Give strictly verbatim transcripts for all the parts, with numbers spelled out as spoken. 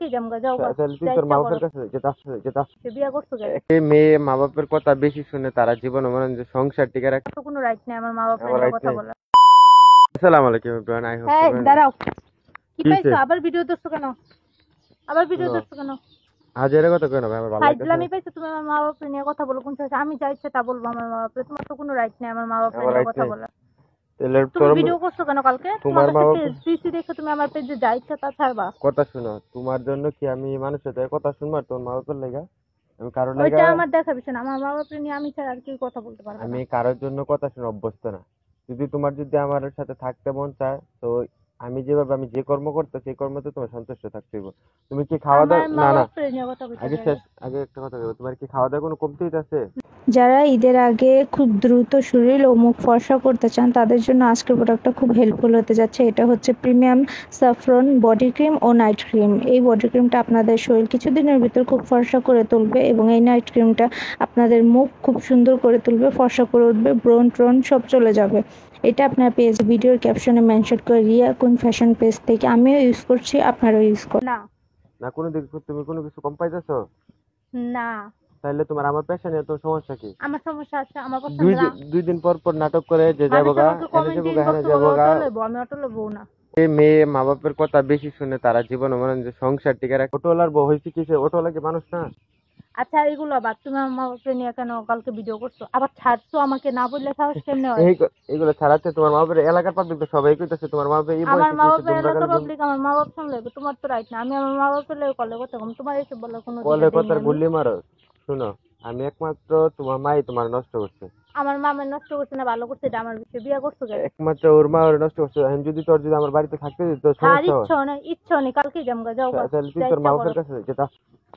কালকেই যামগা যাও গা। তাহলে তুই তোর মা বাবার কাছে যেটা যেটা বিয়ে করছো কেন? এই মেয়ে মা বাবার কথা বেশি শুনে তারা জীবন মনে যে সংসার টিকে রাখে তো কোনো রাইট নেই আমার মা বাবার নিয়ে কথা বলা। আসসালামু আলাইকুম এভরিওয়ান, আই হোপ এই দাঁড়াও, কি কিসে? পাইছো? আবার ভিডিও করছো কেন? আবার ভিডিও করছো কেন? আজ এর কথা কেন ভাই? আমার ভালো লাগছে। আমি পাইছো তুমি আমার মা বাবার নিয়ে কথা বলো কোন সাহসে? আমি যা ইচ্ছা তা বলবো আমার মা বাবার। তোমার তো কোনো রাইট নেই আমার মা বাবার নিয়ে কথা বলা। তাহলে তুমি তোর ভিডিও করছো কেন কালকে? তোমার মা বাবা সিসি দেখে তুমি আমার পেজে যা ইচ্ছা তা ছাড়বা। কথা শুনো, তোমার জন্য কি আমি মানুষের সাথে কথা শুনবো? তোর মা বাবার লাগা আমি কারোর লাগা? ওইটা আমার দেখা বিষয় না। আমার মা বাবার নিয়ে আমি ছাড়া আর কেউ কথা বলতে পারবে না। আমি কারোর জন্য কথা শুনে অভ্যস্ত না। যদি তোমার যদি আমার সাথে থাকতে মন চায় তো আমি যেভাবে আমি যে কর্ম করতে সেই কর্মতে তোমার সন্তুষ্ট থাকতে হবে। তুমি কি খাওয়া দাওয়া? না না, আগে শেষ আগে একটা কথা বলবো, তোমার কি খাওয়া দাওয়া কোনো কমতি আছে? যারা ঈদের আগে খুব দ্রুত শরীর ও মুখ ফর্সা করতে চান তাদের জন্য আজকের প্রোডাক্টটা খুব হেল্পফুল হতে যাচ্ছে। এটা হচ্ছে প্রিমিয়াম স্যাফরন বডি ক্রিম ও নাইট ক্রিম। এই বডি ক্রিমটা আপনাদের শরীর কিছুদিনের ভিতর খুব ফর্সা করে তুলবে এবং এই নাইট ক্রিমটা আপনাদের মুখ খুব সুন্দর করে তুলবে, ফর্সা করে উঠবে, ব্রন ট্রন সব চলে যাবে। এটা আপনার পেজ ভিডিওর ক্যাপশনে মেনশন করে রিয়া কোন ফ্যাশন পেজ থেকে। আমিও ইউজ করছি, আপনারাও ইউজ করুন। না না কোনো দিক তুমি কোনো কিছু কম পাইতেছো না, তাহলে তোমার আমার পেশানে তো সমস্যা কি? আমার সমস্যা আছে, আমার পছন্দ দুই না। দুই দিন পর পর নাটক করে যে যাবো গা এনে যাবো গা এনে যাবো গা। আমি অটো লবো না। এই মেয়ে মা বাবার কথা বেশি শুনে তারা জীবন মনে যে সংসার টিকে রাখে। অটোলার বউ হয়েছে কিসে? অটোলা কি মানুষ না? আচ্ছা এগুলো আবার তুমি আমার মা বাবাকে নিয়ে কেন কালকে ভিডিও করছো? আবার ছাড়ছো আমাকে না বললে সাহস কেমনে হয়? এই এগুলো ছাড়াচ্ছে তোমার মা বাবার এলাকার পাবলিক তো সবাই কইতাছে তোমার মা বাবা এই আমার বয়সে মা কিসে বাবা তোমরা এলাকার গালি? পাবলিক আমার মা বাবা সামলে তোমার তো রাইট না। আমি আমার মা বাবার লেগে কলে কথা কম, তোমার এসব বলার কোনো কলে কথার গুল্লি মারো। শুনো, আমি একমাত্র তোমার মাই তোমার নষ্ট করছে। আমার মা আমার নষ্ট করছে না ভালো করছে, এটা আমার বিষয়। বিয়ে করছো কেন? একমাত্র ওর মা ওর নষ্ট করছে। এখন যদি তোর যদি আমার বাড়িতে থাকতে দিত আর সমস্যা ইচ্ছা নেই, ইচ্ছা নেই, কালকেই যামগা যাও গা। তাহলে তুই তোর মা বাবার কাছে যেটা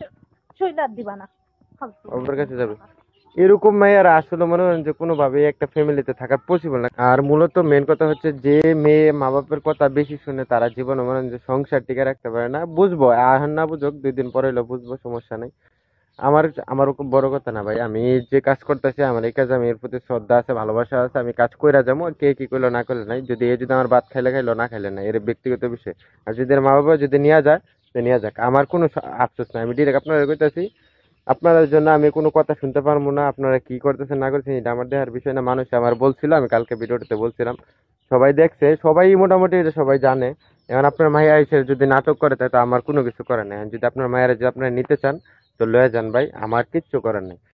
শৈলার দিবা না, বাবার কাছে যাবে। এরকম মেয়েরা আসলে মনে হয় যে কোনোভাবেই একটা ফ্যামিলিতে থাকা পসিবল না। আর মূলত মেন কথা হচ্ছে যে মেয়ে মা বাবার কথা বেশি শুনে তারা জীবনে মনে হয় যে সংসার টিকে রাখতে পারে না। বুঝবো আর না বুঝুক, দুই দিন পরে হলো বুঝবো, সমস্যা নেই। আমার আমার খুব বড় কথা না ভাই, আমি যে কাজ করতেছি আমার এই কাজ আমি এর প্রতি শ্রদ্ধা আছে, ভালোবাসা আছে, আমি কাজ কইরা যাবো। কে কি করলো না করলে নাই, যদি এ যদি আমার ভাত খাইলে খাইলো না খাইলে না, এর ব্যক্তিগত বিষয়। আর যদি এর মা বাবা যদি নিয়ে যায় তো নিয়ে যাক, আমার কোনো আফসোস নাই। আমি ডিরেক্ট আপনারা কইতাছি, আপনাদের জন্য আমি কোনো কথা শুনতে পারবো না। আপনারা কি করতেছেন না করতেছেন এটা আমার দেখার বিষয় না। মানুষ আমার বলছিল, আমি কালকে ভিডিওতে বলছিলাম, সবাই দেখছে, সবাই মোটামুটি এটা সবাই জানে। এখন আপনার মাইয়া এসে যদি নাটক করে তাই তো আমার কোনো কিছু করার নেই। যদি আপনার মায়েরা যদি আপনারা নিতে চান তো লয়ে যান ভাই, আমার কিচ্ছু করার নেই।